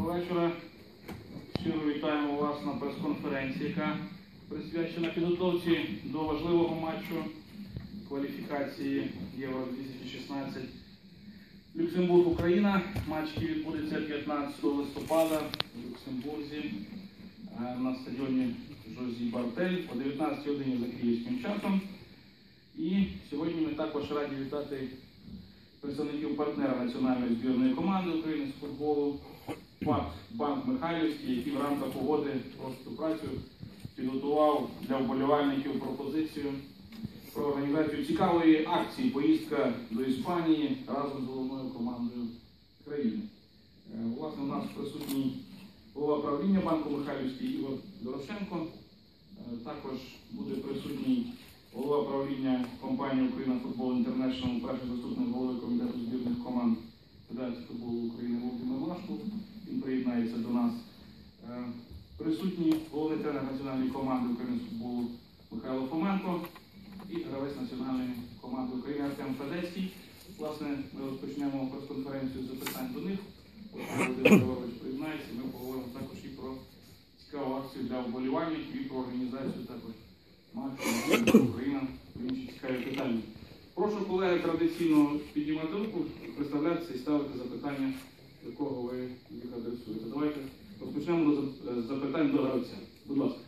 Доброго вечора. Щиро вітаємо вас на прес-конференції, яка присвячена підготовці до важливого матчу кваліфікації Євро-2016. Люксембург-Україна. Матч, який відбудеться 15 листопада в Люксембурзі на стадіоні Жозі Бартель о 19 годині за київським часом. І сьогодні ми також раді вітати представників партнера національної збірної команди України з футболу Банк Михайлівський, який в рамках угоди про співпрацю підготував для вболівальників пропозицію про організацію цікавої акції «Поїздка до Іспанії» разом з головною командою країни. Власне, у нас присутній голова правління Банку Михайлівський Ігор Дорошенко. Також буде присутній голова правління компанії «Україна Футбол Інтернешнл», перший заступник голови комітету збірних команд Федерації футболу України Володимир Машков. Він приєднається до нас. Присутній головний тренер національної команди України з футболу Михайло Фоменко і гравець національної команди України Артем Федецький. Власне, ми розпочнемо прес-конференцію з запитань до них. Володимир Григорович приєднається. Ми поговоримо також і про цікаву акцію для вболівальників і про організацію також матчу Україна в інші цікаві питання. Прошу, колеги, традиційно піднімати руку, представлятися і ставити запитання, до кого ви їх адресуєте. Давайте розпочнемо з запитань до гравця. Будь ласка.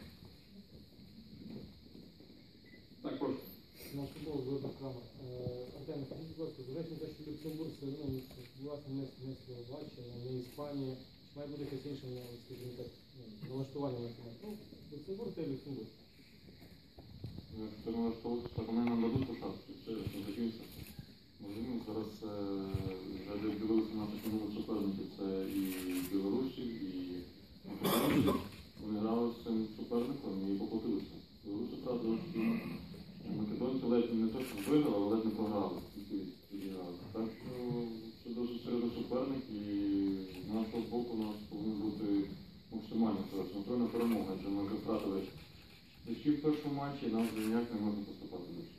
Так, прошу. Наш футбол з Крамер. Артем, скажіть, будь ласка, зважаючи на те, що Люксембург це, власне, не Словаччина, не Іспанія, чи має бути якесь інше, скажімо так, налаштування на це? Ну, Люксембург це Люксембург. Якщо налаштовуватися, так вони нам дадуть пошатку, все, що закінчиться. Можливо, зараз вже дивилися наших минулих суперників, це і білорусі, і македонці. Вони грали з цим суперником і поплатилися. Білорусі втратили шкіл. Македонці ледь не те, що виграли, але ледь не програли. Так що це досить серйозний суперник, і з нашого боку у нас повинен бути максимально настройна перемога, адже ми вже втратили очки в першому матчі, і нам вже ніяк не можна поступати більше.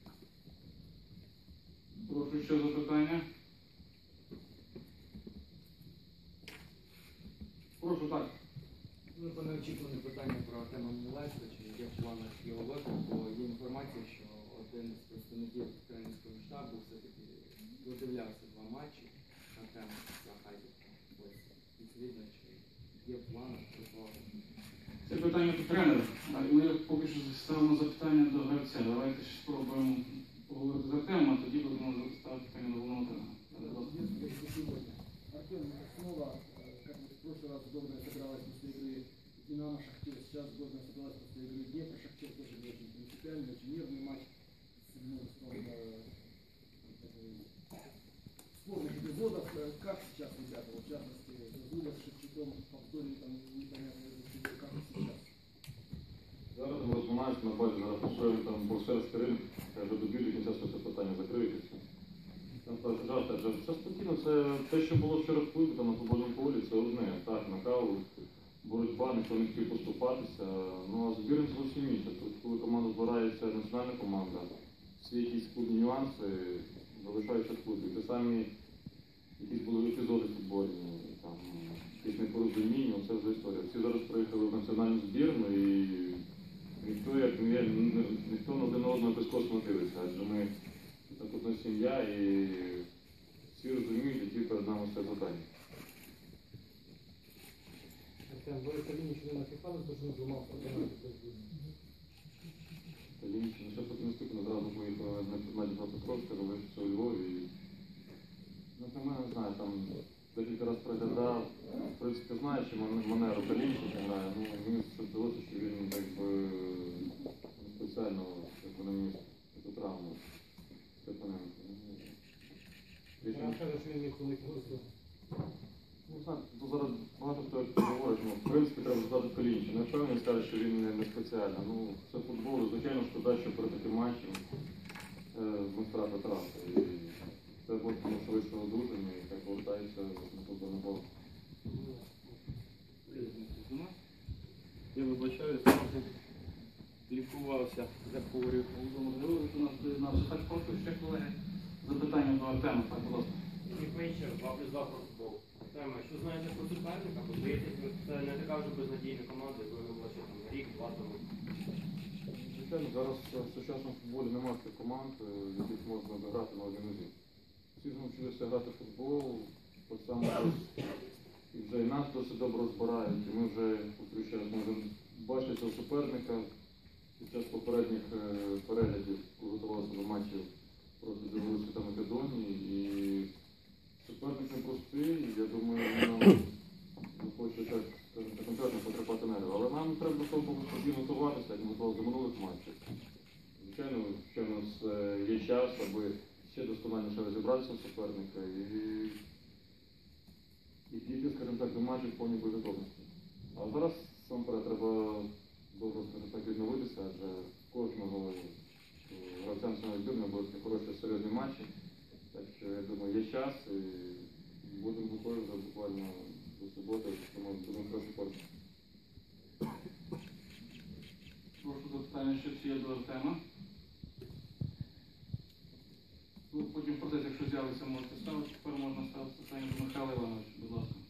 Прошу ще запитання. Прошу, так. Це неочікуване питання про Артема Мілешка, чи є в планах його виклику. Є інформація, що один з представників тренерського штабу все-таки додивлявся два матчі Артема за Хайдика. Відповідно, чи є в планах приховати? Це питання до тренера. Ми поки що ставимо запитання до гравця. Давайте спробуємо поговорити з Артемом, а тоді будемо ставити питання до головного тренера. Артем, снова, как в прошлый раз, сборная собралась после игры Динамо Шахтер. Сейчас сборная собралась после игры Днепр. Шахтер тоже не очень принципиальный, очень нервный матч с множеством спорных эпизодов. Как сейчас, ребята, в частности, Зуля с Шевчуком, повторили там непонятно, как сейчас? Зараз ми розминаємося на базі, зараз построїмо там боксерський ринок, каже, до білі кінця це питання закриється. Там жарти, адже все спокійно, це те, що було вчора в клубі, там на футбольному полі, це одне. Так, нокаут, боротьба, ніхто не хотів поступатися. Ну а збірна це зовсім інше. Тобто, коли команда збирається, національна команда, всі якісь клубні нюанси залишаються в клубі. Те самі якісь були епізоди футбольні, там, якісь непорозуміння, це вже історія. Всі зараз приїхали в національну збірну і ніхто на один одного без космосу дивиться, адже ми так одна сім'я і всі розуміють, які перед нами все питання. Артем, ви Каліні ще не напіхали, тому що не зламав проблеми. Каліні, ну ще поки наступно, одразу поїхали на Дніпропетровська, робив все у Львові. Ну, на мене, не знаю, там декілька разів приглядав, в принципі, знаю, що манеру Каліні грає, ну, мені здалося, що він якби спеціально економіст, цю травму. Я кажу, що він міг великий гостю. Ну, знаєте, зараз багато хто говорить, ну, в принципі, треба задати Калінча. Не впевнений, скаже, що він не спеціально. Ну, це футбол, звичайно, шкода, що перед таким матчем ми втратили травму. І це буде швидше одужання, і так повертається на футбольне поле. Я вибачаюся, лікувався, як говорив Володимир Григорович, у нас приєднався. Так, прошу ще, колеги, запитання до Артема, так, будь ласка. Нікмейчер, 2+2 про футбол. Артема, що знаєте про суперника? Бо здається, це не така вже безнадійна команда, якою ми була ще там рік-два тому. Звичайно, зараз в сучасному футболі немає таких команд, в яких можна грати на одній нозі. Всі навчилися грати в футбол, так само і вже і нас досить добре розбирають, і ми вже зустрічаємо, можемо бачити цього суперника під час попередніх переглядів, коли готувалися до матчів проти Білорусі та Македонії. І суперник непростий, я думаю, він нам не хоче так конкретно потрапити нерви. Але нам треба до того тоді готуватися, як ми готувалися до минулих матчів. Звичайно, що у нас є час, аби ще доскональніше розібратися в суперника і дійти, скажімо так, до матчів в повній боєготовності. А зараз сам треба добре, скажімо так, відновитися, адже кожного гравця національної збірної будуть хороші серйозні матчі. Так що, я думаю, є час і будемо готові вже буквально до суботи, тому будемо трохи спорт. Прошу запитання, що є до Артема. Ну, потім в процесі, якщо з'явиться, можете ставити. Тепер можна ставити питання до Михайла Івановича, будь ласка.